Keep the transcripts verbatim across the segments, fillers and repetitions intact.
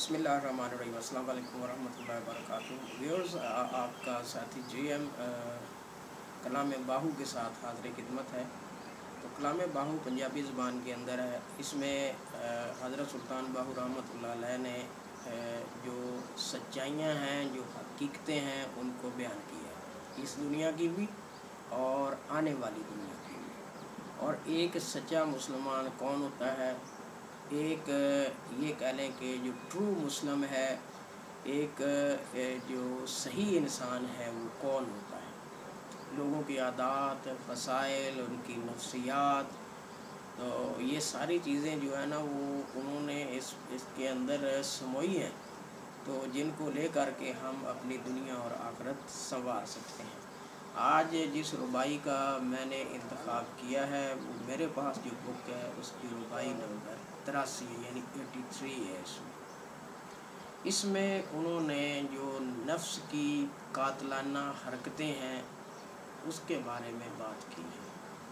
बिस्मिल्लाहिर्रहमानिर्रहीम। अस्सलाम वालेकुम वरहमतुल्लाहि वबरकातुहू। व्यूअर्स, आपका साथी जी एम कलाम बाहू के साथ हाज़िर खिदमत है। तो कलाम बाहू पंजाबी ज़ुबान के अंदर है। इसमें हज़रत सुल्तान बाहू रहमतुल्लाह अलैह ने जो सच्चाइयाँ हैं, जो हकीकतें हैं, उनको बयान किया है, इस दुनिया की भी और आने वाली दुनिया की भी। और एक सच्चा मुसलमान कौन होता है, एक ये कह लें कि जो ट्रू मुस्लिम है, एक जो सही इंसान है, वो कौन होता है, लोगों की आदत, फ़साइल, उनकी नफ्सियात, तो ये सारी चीज़ें जो है ना, वो उन्होंने इस इसके अंदर समोई हैं, तो जिनको ले कर के हम अपनी दुनिया और आखिरत संवार सकते हैं। आज जिस रुबाई का मैंने इंतखाब किया है, वो मेरे पास जो बुक है उसकी रुबाई नंबर तिरासी यानी एटी थ्री है। इसमें इसमें उन्होंने जो नफ्स की कातलाना हरकतें हैं उसके बारे में बात की है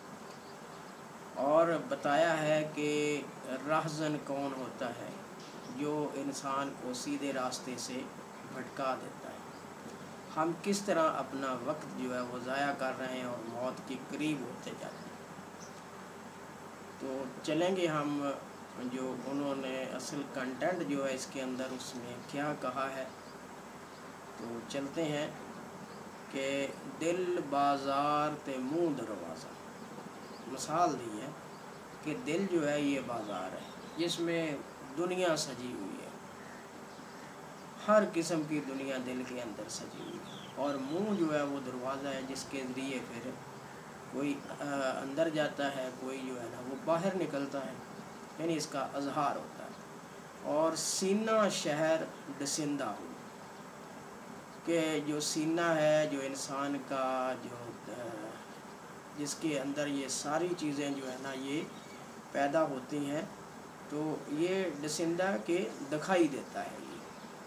और बताया है कि रहज़न कौन होता है जो इंसान को सीधे रास्ते से भटका देता है। हम किस तरह अपना वक्त जो है वो ज़ाया कर रहे हैं और मौत के करीब होते जाते हैं। तो चलेंगे हम जो उन्होंने असल कंटेंट जो है इसके अंदर उसमें क्या कहा है, तो चलते हैं कि दिल बाज़ार ते मुँह दरवाज़ा। मिसाल दी है कि दिल जो है ये बाज़ार है जिसमें दुनिया सजी हुई है, हर किस्म की दुनिया दिल के अंदर सजी हुई है, और मुंह जो है वो दरवाज़ा है जिसके ज़रिए फिर कोई अंदर जाता है, कोई जो है ना वो बाहर निकलता है, यानी इसका अजहार होता है। और सीना शहर डसिंदा हो कि जो सीना है, जो इंसान का जो जिसके अंदर ये सारी चीज़ें जो है ना ये पैदा होती हैं, तो ये डसिंदा के दिखाई देता है। ये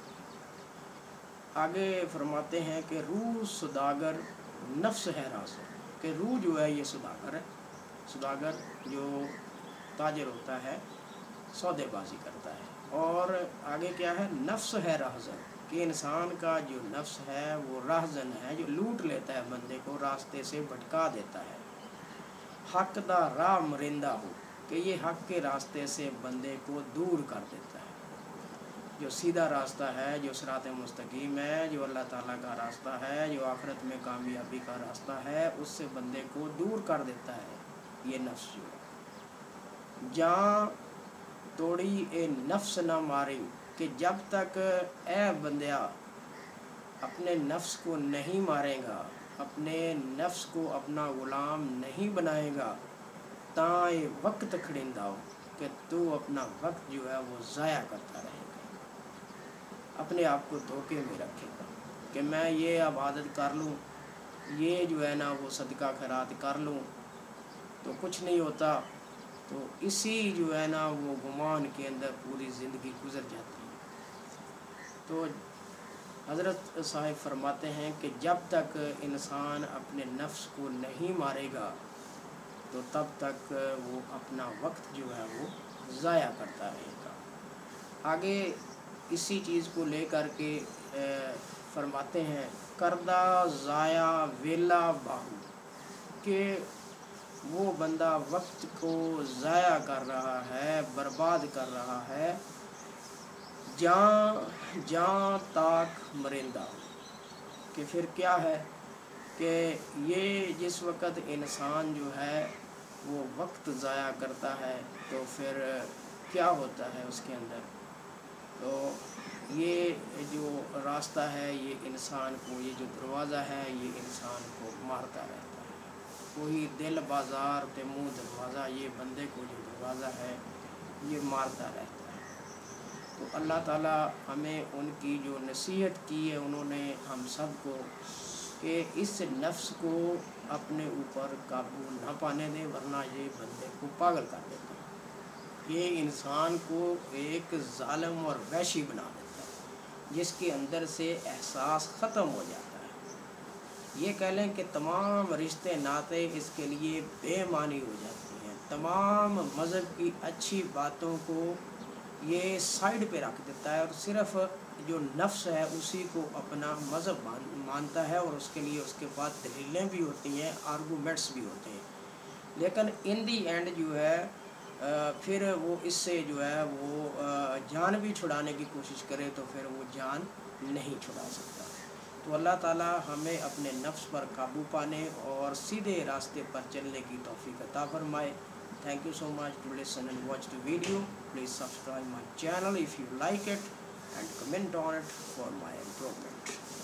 आगे फरमाते हैं कि रूह सुदागर नफ्स है रासो, कि रूह जो है ये सुदागर है। सुदागर जो ताजर होता है, सौदेबाजी करता है। और आगे क्या है, नफ्स है राहज़न, कि इंसान का जो नफ्स है वो राहज़न है, जो लूट लेता है बंदे को, रास्ते से भटका देता है। हक दा राह मरिंदा हो, कि ये हक के रास्ते से बंदे को दूर कर देता है। जो सीधा रास्ता है, जो सिरात मुस्तकीम है, जो अल्लाह ताला का रास्ता है, जो आखिरत में कामयाबी का रास्ता है, उससे बंदे को दूर कर देता है ये नफ्स जो है। जहाँ तोड़ी ए नफ्स ना मारी, कि जब तक ए बंदिया अपने नफ्स को नहीं मारेगा, अपने नफ्स को अपना ग़ुलाम नहीं बनाएगा, ताए वक्त खड़िंदा हो, कि तू अपना वक्त जो है वो ज़ाया करता रहेगा, अपने आप को धोखे में रखेगा कि मैं ये इबादत कर लूँ, ये जो है ना वो सदका खैरात कर लूँ तो कुछ नहीं होता। तो इसी जो है ना वो गुमान के अंदर पूरी ज़िंदगी गुजर जाती है। तो हज़रत साहिब फरमाते हैं कि जब तक इंसान अपने नफ्स को नहीं मारेगा तो तब तक वो अपना वक्त जो है वो ज़ाया करता रहेगा। आगे इसी चीज़ को लेकर के फरमाते हैं, करदा ज़ाया वेला बाहू, कि वो बंदा वक्त को ज़ाया कर रहा है, बर्बाद कर रहा है, जाँ जाँ ताक मरिंदा, कि फिर क्या है कि ये जिस वक़्त इंसान जो है वो वक्त ज़ाया करता है तो फिर क्या होता है उसके अंदर। तो ये जो रास्ता है, ये इंसान को, ये जो दरवाज़ा है, ये इंसान को मारता रहता है। कोई दिल बाज़ार ते मुँह दरवाज़ा, ये बंदे को जो दरवाज़ा है ये मारता रहता है। तो अल्लाह ताला हमें उनकी जो नसीहत की है उन्होंने हम सब को, कि इस नफ्स को अपने ऊपर काबू ना पाने दें, वरना ये बंदे को पागल कर देता है। ये इंसान को एक ज़ालिम और वहशी बना देता है, जिसके अंदर से एहसास ख़त्म हो जाता है। ये कह लें कि तमाम रिश्ते नाते इसके लिए बेमानी हो जाती हैं। तमाम मज़हब की अच्छी बातों को یہ سائڈ پہ رکھ دیتا ہے اور صرف جو نفس ہے اسی کو اپنا مذہب مانتا ہے، اور اس کے لیے اس کے پاس دلیلیں بھی ہوتی ہیں، آرگومنٹس بھی ہوتے ہیں، لیکن ان دی اینڈ جو ہے پھر وہ اس سے جو ہے وہ جان بھی چھڑانے کی کوشش کرے تو پھر وہ جان نہیں چھڑا سکتا۔ تو اللہ تعالیٰ ہمیں اپنے نفس پر قابو پانے اور سیدھے راستے پر چلنے کی توفیق عطا فرمائے۔ Thank you so much to listen and watch the video. Please subscribe my channel if you like it and comment on it for my improvement.